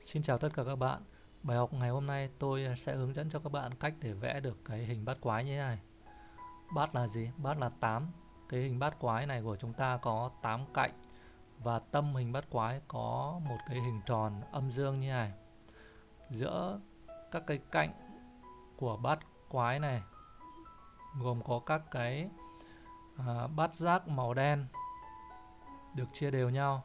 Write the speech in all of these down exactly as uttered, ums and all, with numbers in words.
Xin chào tất cả các bạn. Bài học ngày hôm nay tôi sẽ hướng dẫn cho các bạn cách để vẽ được cái hình bát quái như thế này. Bát là gì? Bát là tám. Cái hình bát quái này của chúng ta có tám cạnh và tâm hình bát quái có một cái hình tròn âm dương như này. Giữa các cái cạnh của bát quái này gồm có các cái à, bát giác màu đen được chia đều nhau.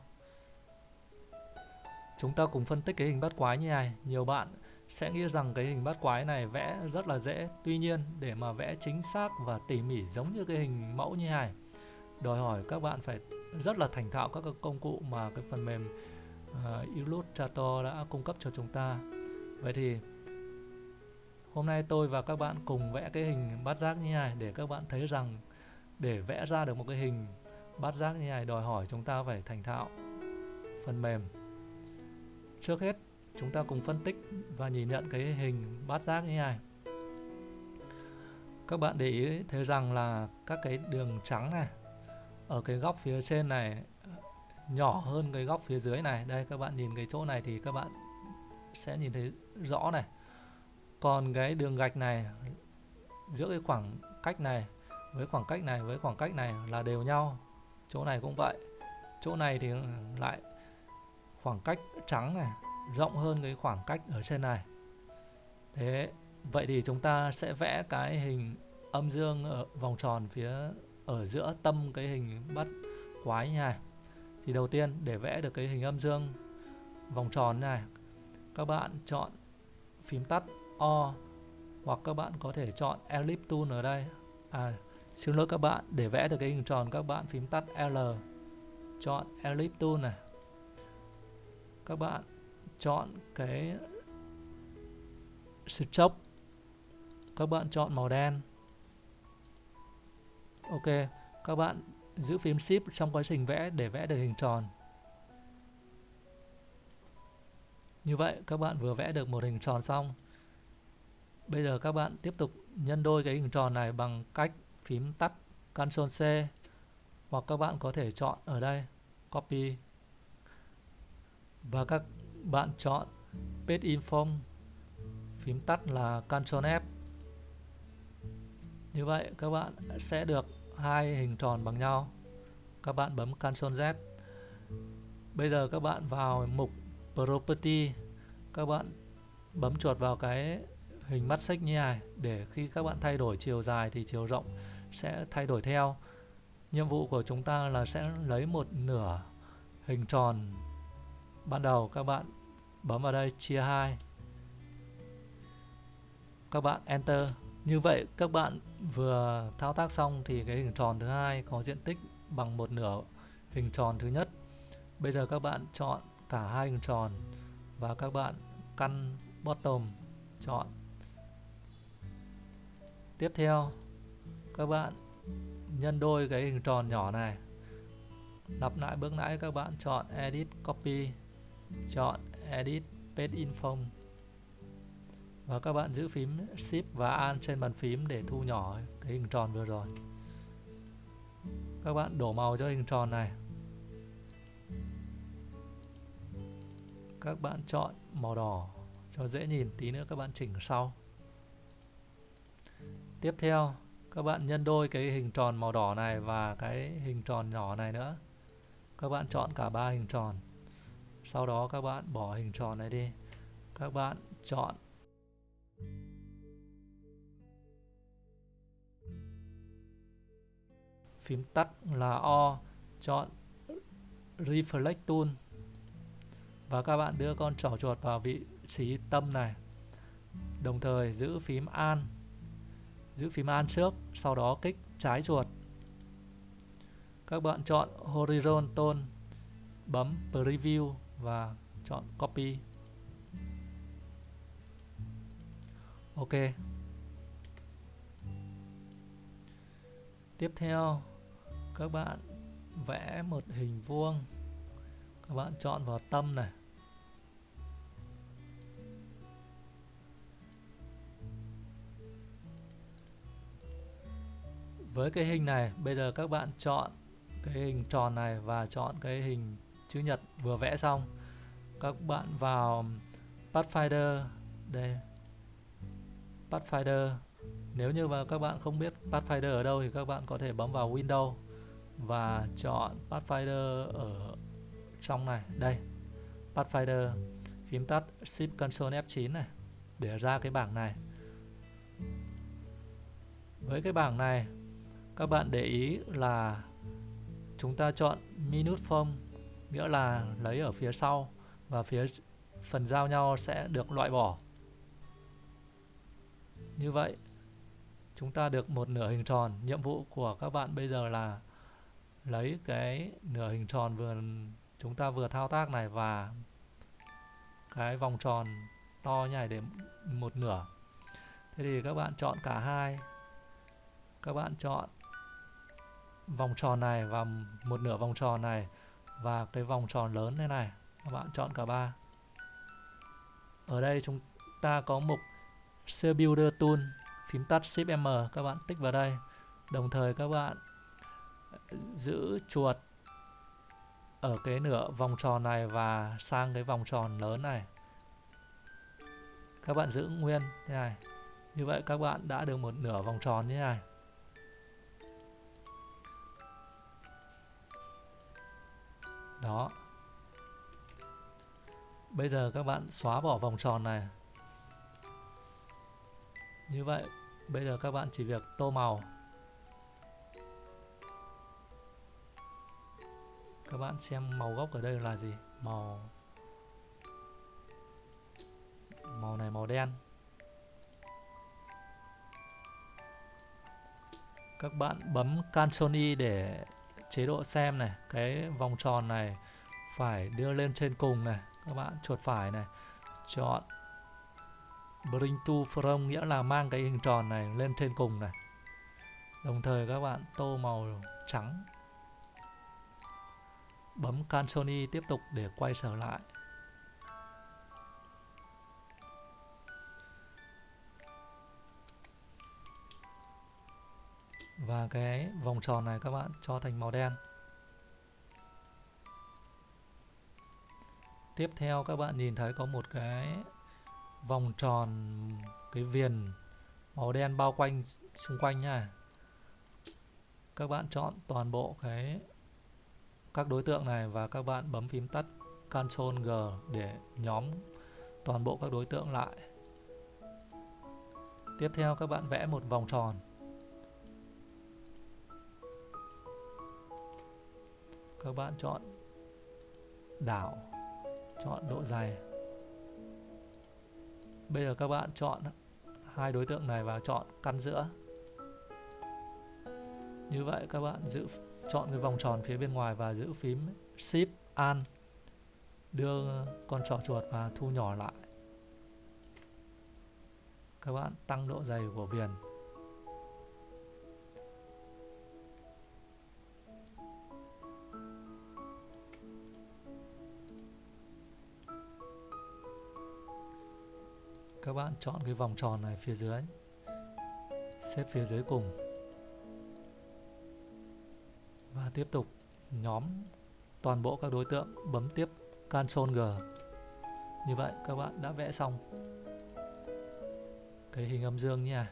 Chúng ta cùng phân tích cái hình bát quái như này. Nhiều bạn sẽ nghĩ rằng cái hình bát quái này vẽ rất là dễ. Tuy nhiên để mà vẽ chính xác và tỉ mỉ giống như cái hình mẫu như này, đòi hỏi các bạn phải rất là thành thạo các công cụ mà cái phần mềm uh, Illustrator đã cung cấp cho chúng ta. Vậy thì hôm nay tôi và các bạn cùng vẽ cái hình bát giác như này để các bạn thấy rằng để vẽ ra được một cái hình bát giác như này đòi hỏi chúng ta phải thành thạo phần mềm. Trước hết chúng ta cùng phân tích và nhìn nhận cái hình bát giác như này. Các bạn để ý thấy rằng là các cái đường trắng này ở cái góc phía trên này nhỏ hơn cái góc phía dưới này. Đây, các bạn nhìn cái chỗ này thì các bạn sẽ nhìn thấy rõ này. Còn cái đường gạch này giữa cái khoảng cách này với khoảng cách này với khoảng cách này là đều nhau. Chỗ này cũng vậy. Chỗ này thì lại khoảng cách trắng này rộng hơn cái khoảng cách ở trên này. Thế vậy thì chúng ta sẽ vẽ cái hình âm dương ở vòng tròn phía ở giữa tâm cái hình bát quái như này. Thì đầu tiên để vẽ được cái hình âm dương vòng tròn này, các bạn chọn phím tắt O hoặc các bạn có thể chọn Ellipse Tool ở đây. À, xin lỗi các bạn, để vẽ được cái hình tròn các bạn phím tắt L, chọn Ellipse Tool này. Các bạn chọn cái stroke, các bạn chọn màu đen. Ok, các bạn giữ phím Shift trong quá trình vẽ để vẽ được hình tròn. Như vậy các bạn vừa vẽ được một hình tròn xong. Bây giờ các bạn tiếp tục nhân đôi cái hình tròn này bằng cách phím tắt Ctrl C, hoặc các bạn có thể chọn ở đây Copy và các bạn chọn Paste in Form, phím tắt là Ctrl F. Như vậy các bạn sẽ được hai hình tròn bằng nhau. Các bạn bấm Ctrl Z. Bây giờ các bạn vào mục Property, các bạn bấm chuột vào cái hình mắt xích như này để khi các bạn thay đổi chiều dài thì chiều rộng sẽ thay đổi theo. Nhiệm vụ của chúng ta là sẽ lấy một nửa hình tròn ban đầu, các bạn bấm vào đây chia hai, các bạn Enter. Như vậy các bạn vừa thao tác xong thì cái hình tròn thứ hai có diện tích bằng một nửa hình tròn thứ nhất. Bây giờ các bạn chọn cả hai hình tròn và các bạn căn bottom, chọn. Tiếp theo các bạn nhân đôi cái hình tròn nhỏ này. Lặp lại bước nãy, các bạn chọn Edit Copy, chọn Edit Paste in Form và các bạn giữ phím Shift và Alt trên bàn phím để thu nhỏ cái hình tròn vừa rồi. Các bạn đổ màu cho hình tròn này. Các bạn chọn màu đỏ cho dễ nhìn, tí nữa các bạn chỉnh sau. Tiếp theo các bạn nhân đôi cái hình tròn màu đỏ này và cái hình tròn nhỏ này nữa. Các bạn chọn cả ba hình tròn. Sau đó các bạn bỏ hình tròn này đi. Các bạn chọn phím tắt là O, chọn Reflect Tool và các bạn đưa con trỏ chuột vào vị trí tâm này. Đồng thời giữ phím Alt, giữ phím Alt trước, sau đó kích trái chuột. Các bạn chọn Horizontal, bấm Preview và chọn Copy. Ok. Tiếp theo các bạn vẽ một hình vuông. Các bạn chọn vào tâm này. Với cái hình này, bây giờ các bạn chọn cái hình tròn này và chọn cái hình chữ nhật vừa vẽ xong. Các bạn vào Pathfinder đây, Pathfinder. Nếu như mà các bạn không biết Pathfinder ở đâu thì các bạn có thể bấm vào Windows và chọn Pathfinder ở trong này, đây, Pathfinder, phím tắt Shift Ctrl F chín này để ra cái bảng này. Với cái bảng này các bạn để ý là chúng ta chọn Minute Form, nghĩa là lấy ở phía sau và phía phần giao nhau sẽ được loại bỏ. Như vậy chúng ta được một nửa hình tròn. Nhiệm vụ của các bạn bây giờ là lấy cái nửa hình tròn vừa chúng ta vừa thao tác này và cái vòng tròn to như này để một nửa. Thế thì các bạn chọn cả hai. Các bạn chọn vòng tròn này và một nửa vòng tròn này và cái vòng tròn lớn thế này. Các bạn chọn cả ba. Ở đây chúng ta có mục Shape Builder Tool, phím tắt Shift M, các bạn tích vào đây. Đồng thời các bạn giữ chuột ở cái nửa vòng tròn này và sang cái vòng tròn lớn này. Các bạn giữ nguyên thế này. Như vậy các bạn đã được một nửa vòng tròn như thế này. Đó. Bây giờ các bạn xóa bỏ vòng tròn này. Như vậy bây giờ các bạn chỉ việc tô màu. Các bạn xem màu gốc ở đây là gì? Màu Màu này màu đen. Các bạn bấm Ctrl I để chế độ xem này. Cái vòng tròn này phải đưa lên trên cùng này. Các bạn chuột phải này, chọn Bring to Front, nghĩa là mang cái hình tròn này lên trên cùng này. Đồng thời các bạn tô màu trắng. Bấm Ctrl I tiếp tục để quay trở lại. Và cái vòng tròn này các bạn cho thành màu đen. Tiếp theo các bạn nhìn thấy có một cái vòng tròn, cái viền màu đen bao quanh xung quanh nha. Các bạn chọn toàn bộ cái các đối tượng này và các bạn bấm phím tắt Ctrl G để nhóm toàn bộ các đối tượng lại. Tiếp theo các bạn vẽ một vòng tròn. Các bạn chọn đảo, chọn độ dày. Bây giờ các bạn chọn hai đối tượng này và chọn căn giữa. Như vậy các bạn giữ chọn cái vòng tròn phía bên ngoài và giữ phím Shift Alt, đưa con trỏ chuột và thu nhỏ lại. Các bạn tăng độ dày của viền. Các bạn chọn cái vòng tròn này phía dưới, xếp phía dưới cùng và tiếp tục nhóm toàn bộ các đối tượng, bấm tiếp Ctrl G. Như vậy các bạn đã vẽ xong cái hình âm dương nha.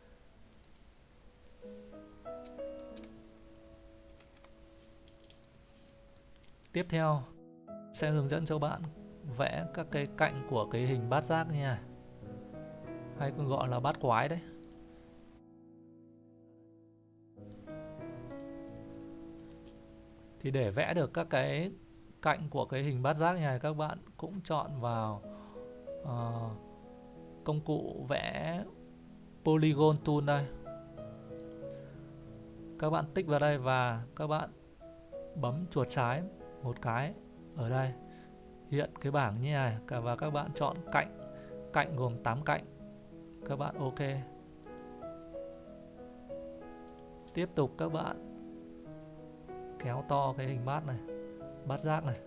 Tiếp theo sẽ hướng dẫn cho bạn vẽ các cái cạnh của cái hình bát giác nha, hay còn gọi là bát quái đấy. Thì để vẽ được các cái cạnh của cái hình bát giác này, các bạn cũng chọn vào uh, công cụ vẽ Polygon Tool đây. Các bạn tích vào đây và các bạn bấm chuột trái một cái ở đây, hiện cái bảng như này, và các bạn chọn cạnh. Cạnh gồm tám cạnh. Các bạn OK. Tiếp tục các bạn kéo to cái hình bát này, bát giác này.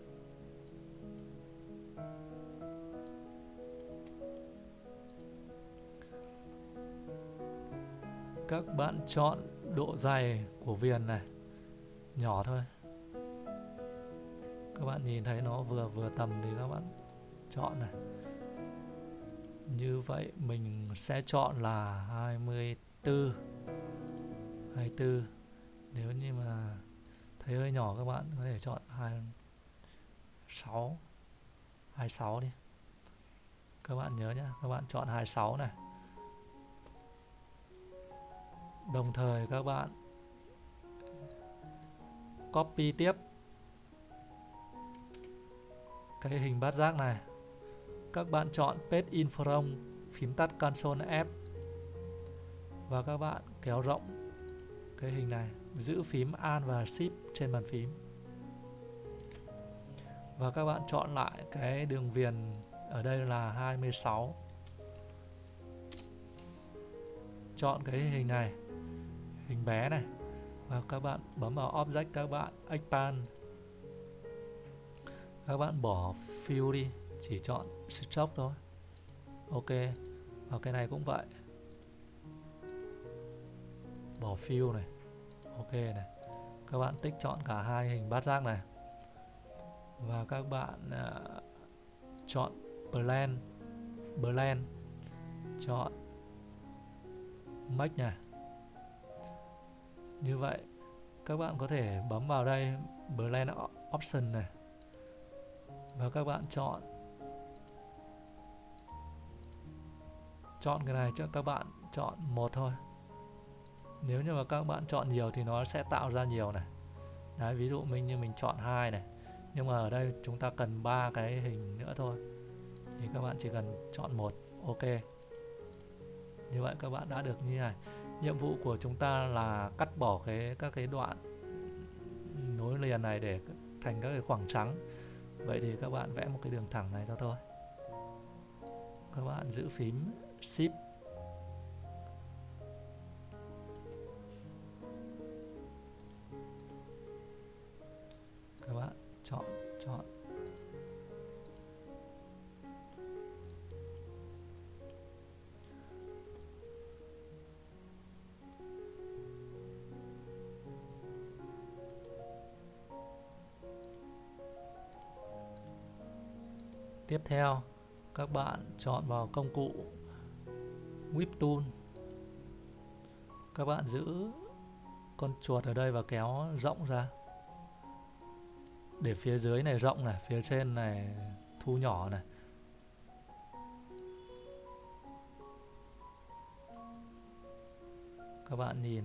Các bạn chọn độ dày của viền này nhỏ thôi. Các bạn nhìn thấy nó vừa vừa tầm thì các bạn chọn này. Như vậy mình sẽ chọn là hai mươi tư. hai mươi tư. Nếu như mà thấy hơi nhỏ các bạn có thể chọn hai mươi sáu. hai mươi sáu đi. Các bạn nhớ nhé, các bạn chọn hai mươi sáu này. Đồng thời các bạn copy tiếp cái hình bát giác này. Các bạn chọn Paste in from, phím tắt Ctrl F, và các bạn kéo rộng cái hình này, giữ phím Alt và Shift trên bàn phím. Và các bạn chọn lại cái đường viền ở đây là hai mươi sáu. Chọn cái hình này, hình bé này, và các bạn bấm vào Object, các bạn Expand. Các bạn bỏ Fill đi, chỉ chọn Stroke thôi. Ok. Và cái này cũng vậy. Bỏ Fill này. Ok này. Các bạn tích chọn cả hai hình bát giác này. Và các bạn uh, chọn Blend. Blend. Chọn Make này. Như vậy các bạn có thể bấm vào đây Blend Option này, và các bạn chọn chọn cái này cho các bạn chọn một thôi. Nếu như mà các bạn chọn nhiều thì nó sẽ tạo ra nhiều này. Đấy, ví dụ mình như mình chọn hai này, nhưng mà ở đây chúng ta cần ba cái hình nữa thôi, thì các bạn chỉ cần chọn một. Ok. Như vậy các bạn đã được như này. Nhiệm vụ của chúng ta là cắt bỏ cái các cái đoạn nối liền này để thành các cái khoảng trắng. Vậy thì các bạn vẽ một cái đường thẳng này cho tôi. Các bạn giữ phím Shift. Các bạn chọn chọn Tiếp theo, các bạn chọn vào công cụ Whip Tool. Các bạn giữ con chuột ở đây và kéo rộng ra, để phía dưới này rộng này, phía trên này thu nhỏ này. Các bạn nhìn.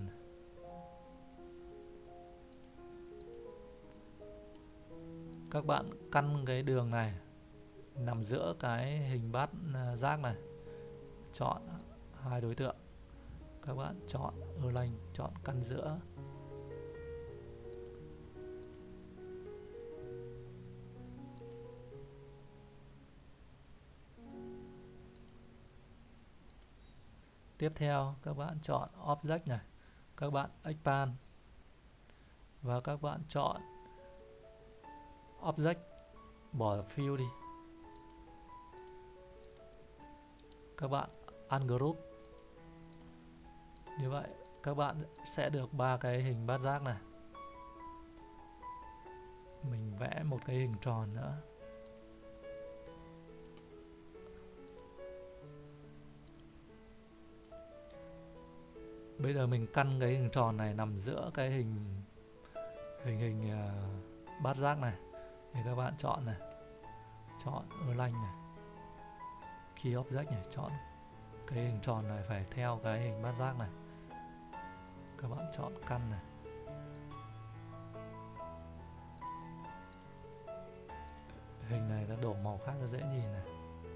Các bạn căn cái đường này nằm giữa cái hình bát giác này. Chọn hai đối tượng. Các bạn chọn Align, chọn căn giữa. Tiếp theo các bạn chọn Object này. Các bạn Expand. Và các bạn chọn Object, bỏ Fill đi. Các bạn Ungroup. Như vậy các bạn sẽ được ba cái hình bát giác này. Mình vẽ một cái hình tròn nữa. Bây giờ mình căn cái hình tròn này nằm giữa cái hình hình hình uh, bát giác này. Thì các bạn chọn này, chọn Align này, Key Object này, chọn cái hình tròn này phải theo cái hình bát giác này. Các bạn chọn căn này. Hình này đã đổ màu khác cho dễ nhìn này.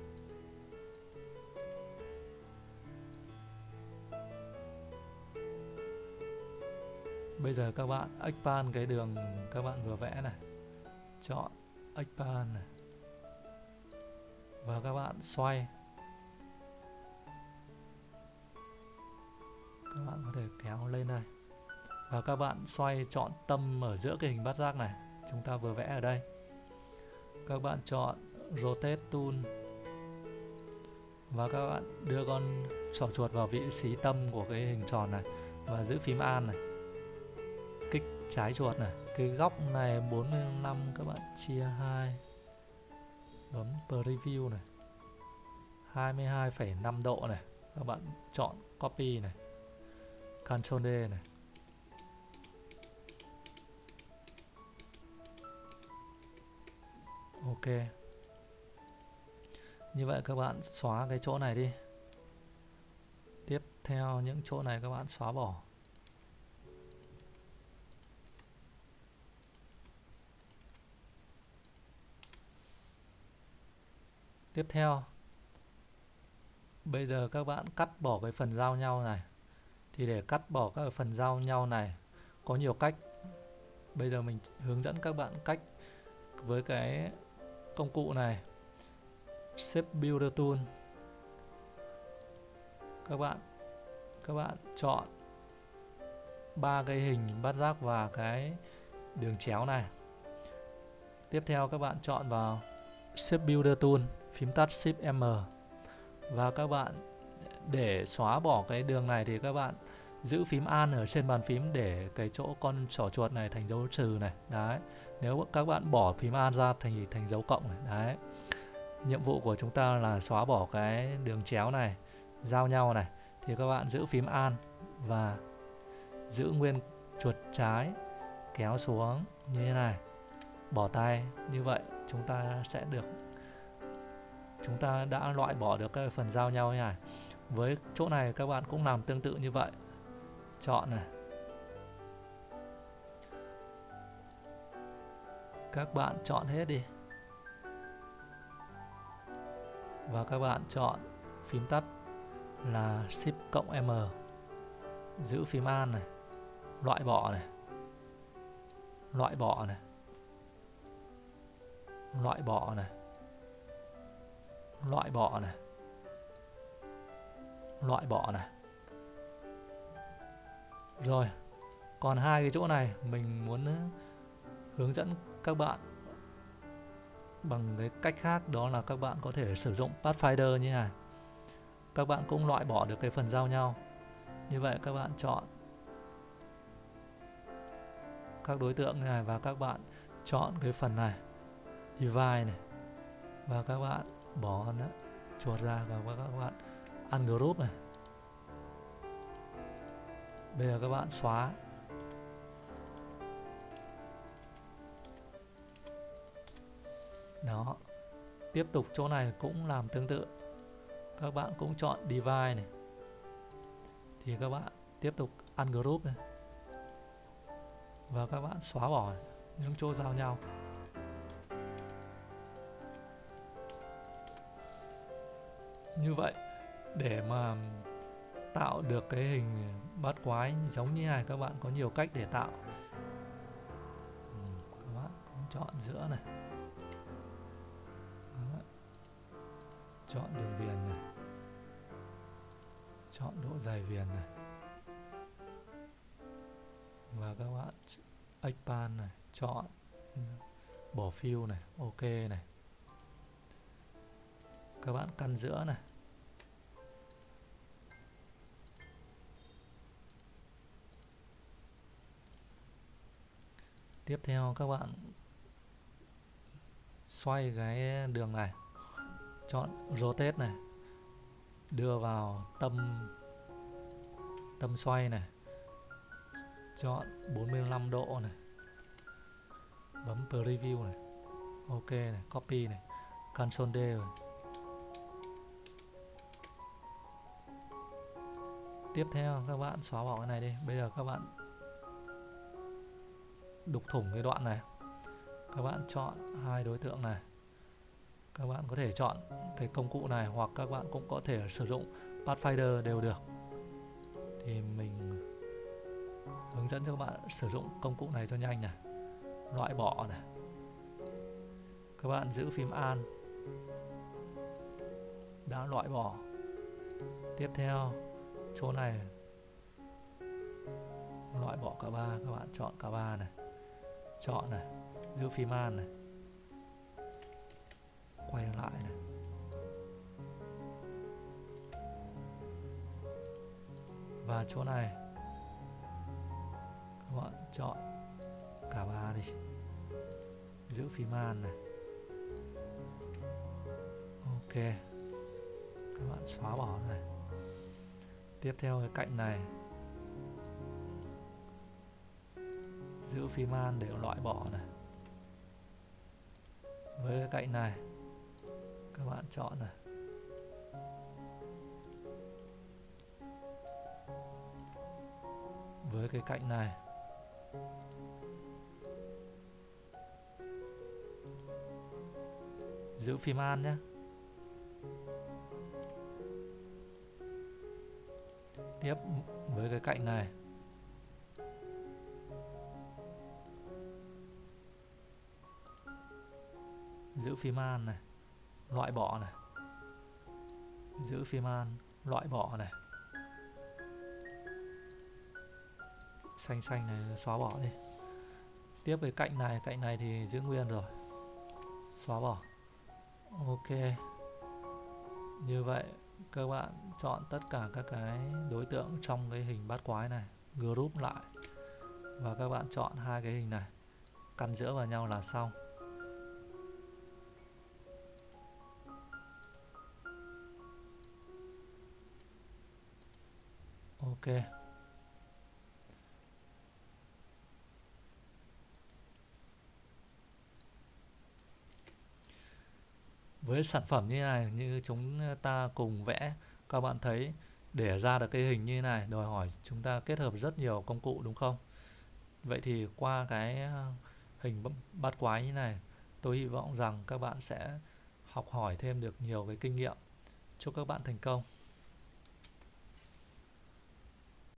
Bây giờ các bạn expand cái đường các bạn vừa vẽ này. Chọn expand này. Và các bạn xoay. Các bạn có thể kéo lên đây. Và các bạn xoay chọn tâm ở giữa cái hình bát giác này chúng ta vừa vẽ ở đây. Các bạn chọn Rotate Tool. Và các bạn đưa con trỏ chuột vào vị trí tâm của cái hình tròn này. Và giữ phím Alt này. Kích trái chuột này. Cái góc này bốn mươi lăm các bạn chia hai. Bấm Preview này. hai mươi hai phẩy năm độ này, các bạn chọn copy này, Ctrl D này. Ok. Như vậy các bạn xóa cái chỗ này đi. Tiếp theo những chỗ này các bạn xóa bỏ. Tiếp theo, bây giờ các bạn cắt bỏ cái phần giao nhau này. Thì để cắt bỏ các phần giao nhau này có nhiều cách. Bây giờ mình hướng dẫn các bạn cách với cái công cụ này, Shape Builder Tool. Các bạn các bạn chọn ba cái hình bát giác và cái đường chéo này. Tiếp theo các bạn chọn vào Shape Builder Tool, phím tắt Shift M. Và các bạn để xóa bỏ cái đường này thì các bạn giữ phím Alt ở trên bàn phím để cái chỗ con trỏ chuột này thành dấu trừ này. Đấy. Nếu các bạn bỏ phím Alt ra thành thành dấu cộng này. Đấy. Nhiệm vụ của chúng ta là xóa bỏ cái đường chéo này, giao nhau này. Thì các bạn giữ phím Alt và giữ nguyên chuột trái kéo xuống như thế này. Bỏ tay, như vậy chúng ta sẽ được chúng ta đã loại bỏ được cái phần giao nhau như này. Với chỗ này các bạn cũng làm tương tự như vậy. Chọn này. Các bạn chọn hết đi. Và các bạn chọn phím tắt là Shift cộng M. Giữ phím Alt này. Loại bỏ này. Loại bỏ này. Loại bỏ này. Loại bỏ này. Loại bỏ này. Rồi. Còn hai cái chỗ này mình muốn hướng dẫn các bạn bằng cái cách khác, đó là các bạn có thể sử dụng Pathfinder như này. Các bạn cũng loại bỏ được cái phần giao nhau. Như vậy các bạn chọn các đối tượng này và các bạn chọn cái phần này, divide này, và các bạn bỏ nó, chuột ra và các bạn ungroup này. Bây giờ các bạn xóa. Đó. Tiếp tục chỗ này cũng làm tương tự. Các bạn cũng chọn divide này. Thì các bạn tiếp tục ungroup này. Và các bạn xóa bỏ những chỗ giao nhau. Như vậy để mà tạo được cái hình bát quái giống như này, các bạn có nhiều cách để tạo. Các bạn cũng chọn giữa này. Đó. Chọn đường viền này. Chọn độ dày viền này. Và các bạn expand này, chọn bỏ fill này, ok này. Các bạn căn giữa này. Tiếp theo các bạn xoay cái đường này. Chọn rotate này. Đưa vào tâm tâm xoay này. Chọn bốn mươi lăm độ này. Bấm preview này. Ok này, copy này. Ctrl D rồi. Tiếp theo các bạn xóa bỏ cái này đi. Bây giờ các bạn đục thủng cái đoạn này. Các bạn chọn hai đối tượng này. Các bạn có thể chọn cái công cụ này hoặc các bạn cũng có thể sử dụng Pathfinder đều được. Thì mình hướng dẫn cho các bạn sử dụng công cụ này cho nhanh này. Loại bỏ này. Các bạn giữ phím Alt. Đã loại bỏ. Tiếp theo chỗ này loại bỏ cả ba. Các bạn chọn cả ba này. Chọn này. Giữ phím Alt này. Quay lại này. Và chỗ này các bạn chọn cả ba đi. Giữ phím Alt này. Ok. các bạn xóa bỏ này. Tiếp theo cái cạnh này giữ phím Alt để loại bỏ này. Với cái cạnh này các bạn chọn này, với cái cạnh này giữ phím Alt nhé. Tiếp với cái cạnh này giữ phím Alt này, loại bỏ này, giữ phím Alt, loại bỏ này. Xanh xanh này xóa bỏ đi. Tiếp với cạnh này, cạnh này thì giữ nguyên rồi, xóa bỏ. Ok. Như vậy các bạn chọn tất cả các cái đối tượng trong cái hình bát quái này, group lại, và các bạn chọn hai cái hình này, căn giữa vào nhau là xong. Ok. Với sản phẩm như thế này, như chúng ta cùng vẽ, các bạn thấy để ra được cái hình như thế này đòi hỏi chúng ta kết hợp rất nhiều công cụ, đúng không? Vậy thì qua cái hình bát quái như thế này, tôi hy vọng rằng các bạn sẽ học hỏi thêm được nhiều cái kinh nghiệm. Chúc các bạn thành công.